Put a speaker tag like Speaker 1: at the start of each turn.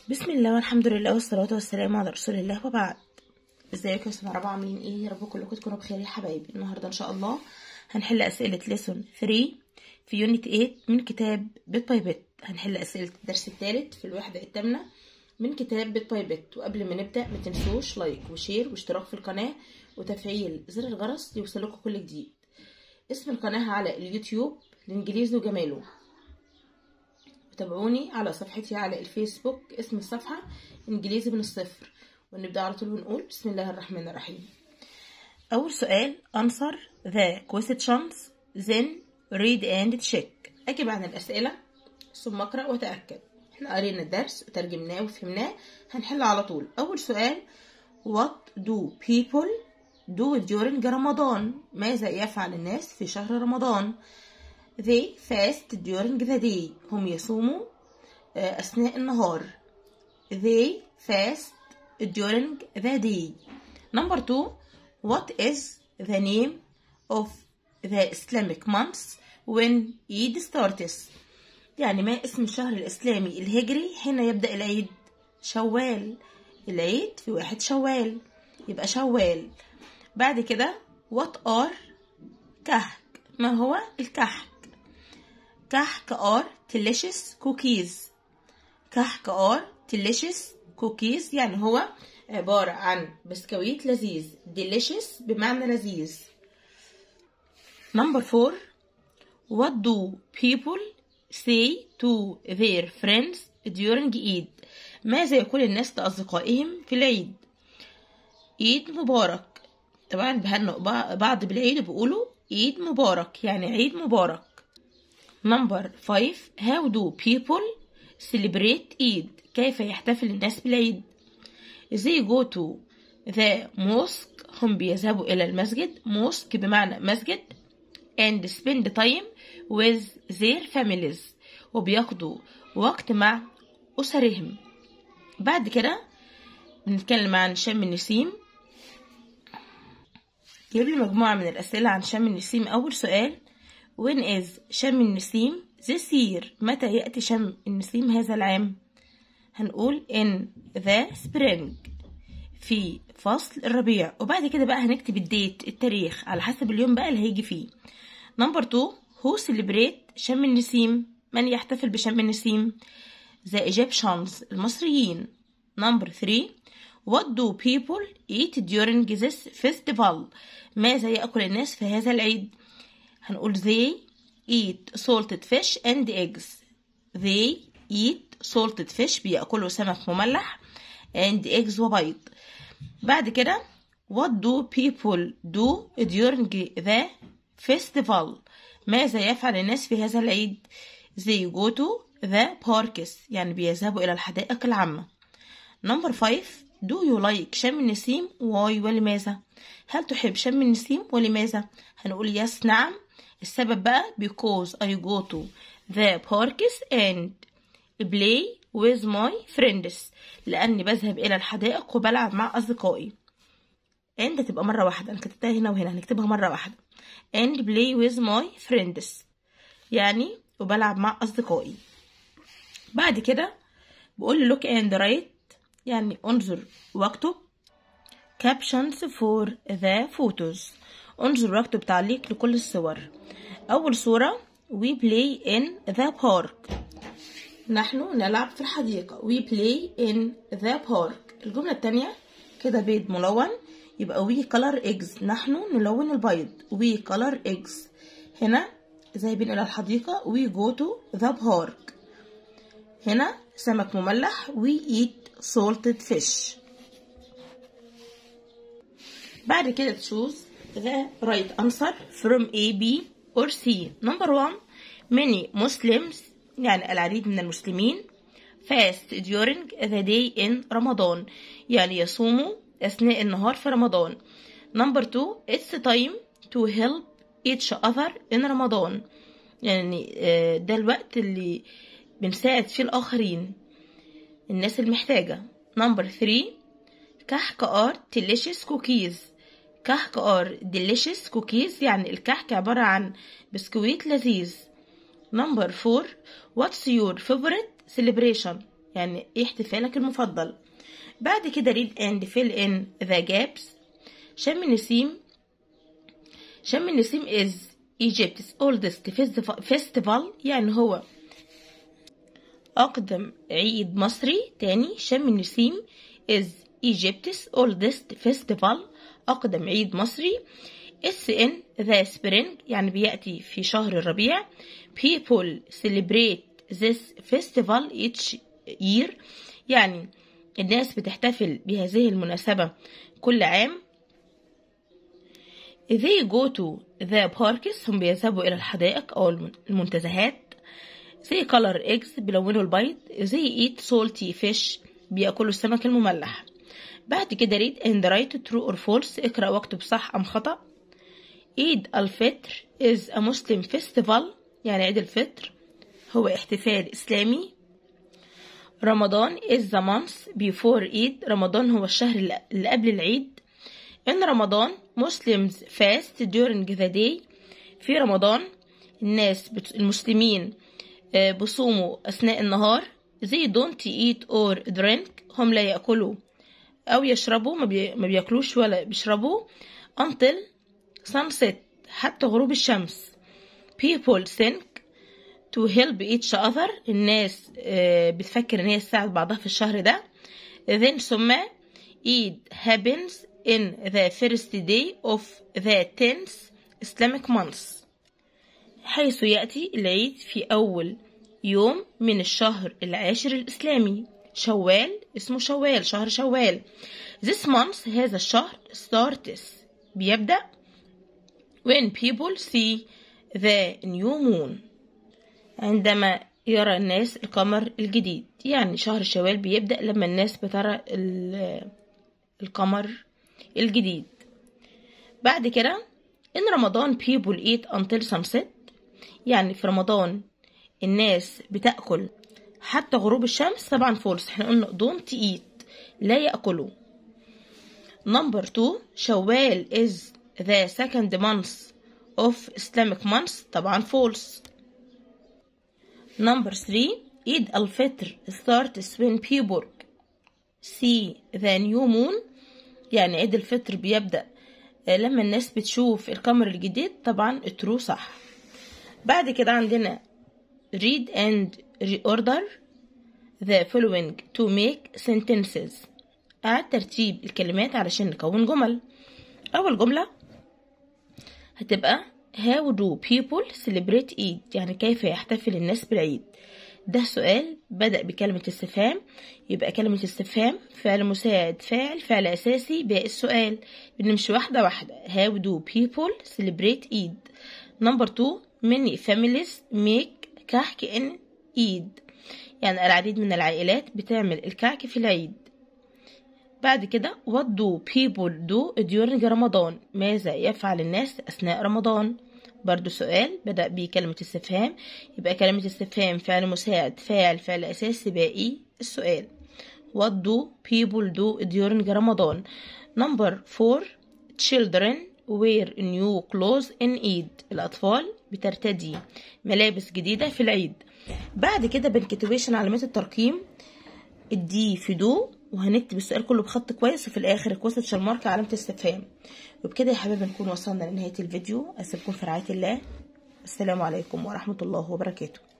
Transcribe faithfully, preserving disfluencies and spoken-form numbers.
Speaker 1: بسم الله والحمد لله والصلاة والسلام على رسول الله وبعد. ازيكم يا سنة رابعة، عاملين ايه؟ يا رب كلكم تكونوا بخير يا حبايبي. النهارده ان شاء الله هنحل اسئلة ليسون ثلاثة في يونت ثمانية من كتاب بيت باي بيت. هنحل اسئلة الدرس الثالث في الوحدة الثامنة من كتاب بيت باي بيت. وقبل ما نبدأ ما تنسوش لايك وشير واشتراك في القناة وتفعيل زر الجرس ليوصلكم كل جديد. اسم القناة على اليوتيوب الانجليزي وجماله. تابعوني على صفحتي على الفيسبوك، اسم الصفحة انجليزي من الصفر. ونبدأ على طول ونقول بسم الله الرحمن الرحيم. أول سؤال answer the questions then read and check. أجب عن الأسئلة ثم أقرأ وتأكد. احنا قرينا الدرس وترجمناه وفهمناه، هنحل على طول. أول سؤال what do people do during رمضان؟ ماذا يفعل الناس في شهر رمضان؟ They fast during the day. هم يصوموا أثناء النهار. They fast during the day. Number two, what is the name of the Islamic months when Eid starts؟ يعني ما اسم الشهر الإسلامي الهجري حين يبدأ العيد؟ شوال. العيد في واحد شوال، يبقى شوال. بعد كده what are كحك؟ ما هو الكحك؟ كحك are delicious cookies. كحك are delicious cookies يعني هو عبارة عن بسكويت لذيذ. delicious بمعنى لذيذ. number four, what do people say to their friends during Eid؟ ماذا يقول الناس لأصدقائهم في العيد؟ عيد مبارك. طبعا بهنئ بعض بالعيد وبيقولوا عيد مبارك، يعني عيد مبارك. Number five, how do people celebrate Eid؟ كيف يحتفل الناس بالعيد؟ They go to the mosque. هم بيذهبوا إلى المسجد. mosque بمعنى مسجد. and spend time with their families. وبيقضوا وقت مع أسرهم. بعد كده بنتكلم عن شم النسيم. جيب لي مجموعة من الأسئلة عن شم النسيم. أول سؤال when is شم النسيم this year؟ متى يأتي شم النسيم هذا العام؟ هنقول in the spring في فصل الربيع. وبعد كده بقى هنكتب الديت التاريخ على حسب اليوم بقى اللي هيجي فيه. number two, who celebrate شم النسيم؟ من يحتفل بشم النسيم؟ the Egyptians المصريين. number three, what do people eat during this festival؟ ماذا يأكل الناس في هذا العيد؟ هنقول they eat salted fish and eggs. they eat salted fish بيأكلوا سمك مملح and eggs وبيض. بعد كده what do people do during the festival؟ ماذا يفعل الناس في هذا العيد؟ they go to the parks يعني بيذهبوا إلى الحدائق العامة. number five, do you like شم النسيم؟ why ولماذا؟ هل تحب شم النسيم ولماذا؟ هنقول yes نعم. السبب بقى because I go to the parks and play with my friends. لأني بذهب إلى الحدائق وبلعب مع أصدقائي. and تبقى مرة واحدة، أنا كتبتها هنا وهنا هنكتبها مرة واحدة. and play with my friends يعني وبلعب مع أصدقائي. بعد كده بقول look and write يعني انظر واكتب captions for the photos. انظر واكتب تعليق لكل الصور. أول صورة we play in the park. نحن نلعب في الحديقة. we play in the park. الجملة التانية كده بيض ملون يبقى we color eggs. نحن نلون البيض. we color eggs. هنا ذاهبين إلى الحديقة we go to the park. هنا سمك مملح we eat salted fish. بعد كده choose the right answer from A, B or C. number one, many Muslims يعني العديد من المسلمين fast during the day in رمضان يعني يصوموا أثناء النهار في رمضان. number two, it's time to help each other in رمضان يعني ده الوقت اللي بنساعد فيه الآخرين، الناس المحتاجة. number three, كحك are delicious cookies. كحك are delicious cookies يعني الكحك عبارة عن بسكويت لذيذ. number four, what's your favorite celebration؟ يعني ايه احتفالك المفضل. بعد كده read and fill in the gaps. شم النسيم شم النسيم is Egypt's oldest festival، يعني هو أقدم عيد مصري. تاني، شم النسيم is Egypt's oldest festival، أقدم عيد مصري. It's in the spring، يعني بيأتي في شهر الربيع. People celebrate this festival each year، يعني الناس بتحتفل بهذه المناسبة كل عام. They go to the parks، هم بيذهبوا إلى الحدائق أو المنتزهات. They color eggs، بيلونوا البيض. They eat salty fish، بيأكلوا السمك المملح. بعد كده read and write true or false، اقرأ واكتب صح أم خطأ. عيد الفطر is a Muslim festival، يعني عيد الفطر هو احتفال إسلامي. رمضان is the month before عيد، رمضان هو الشهر اللي قبل العيد. in رمضان Muslims fast during the day، في رمضان الناس المسلمين بصوموا أثناء النهار. they don't eat or drink، هم لا يأكلوا أو يشربوا، ما بيأكلوش ولا بيشربوا. until sunset، حتى غروب الشمس. people think to help each other، الناس بتفكر ان هي تساعد بعضها في الشهر ده. then ثم Eid happens in the first day of the tenth Islamic month، حيث يأتي العيد في أول يوم من الشهر العاشر الإسلامي. شوال، اسمه شوال، شهر شوال. this month، هذا الشهر starts، بيبدأ when people see the new moon، عندما يرى الناس القمر الجديد. يعني شهر شوال بيبدأ لما الناس بترى القمر الجديد. بعد كده in رمضان people eat until sunset، يعني في رمضان الناس بتأكل حتى غروب الشمس. طبعا فولس، احنا قلنا don't eat، لا يأكلوا. number two شوال is the second month of Islamic month، طبعا false. number three Eid al-Fitr starts when people see the new moon، يعني عيد الفطر بيبدأ لما الناس بتشوف القمر الجديد. طبعا true صح. بعد كده عندنا read and reorder the following to make sentences، أعد ترتيب الكلمات علشان نكون جمل. أول جملة هتبقى how do people celebrate Eid، يعني كيف يحتفل الناس بالعيد. ده سؤال بدأ بكلمة استفهام، يبقى كلمة استفهام فعل مساعد فاعل فعل أساسي باقي السؤال. بنمشي واحدة واحدة. how do people celebrate Eid. number two many families make كحك in Eid، يعني العديد من العائلات بتعمل الكعك في العيد. بعد كده what do people do during رمضان، ماذا يفعل الناس أثناء رمضان. برضو سؤال بدأ بكلمة استفهام، يبقى كلمة استفهام فعل مساعد فاعل فعل أساسي باقي السؤال. what do people do during رمضان. number four children wear new clothes in Eid، الأطفال بترتدي ملابس جديدة في العيد. بعد كده بنكتويشن علامات الترقيم، الدي في دو، وهنكتب السؤال كله بخط كويس، وفي الاخر الكويستشن مارك علامه استفهام. وبكده يا حبايبي نكون وصلنا لنهايه الفيديو. اسيبكم في رعايه الله. السلام عليكم ورحمه الله وبركاته.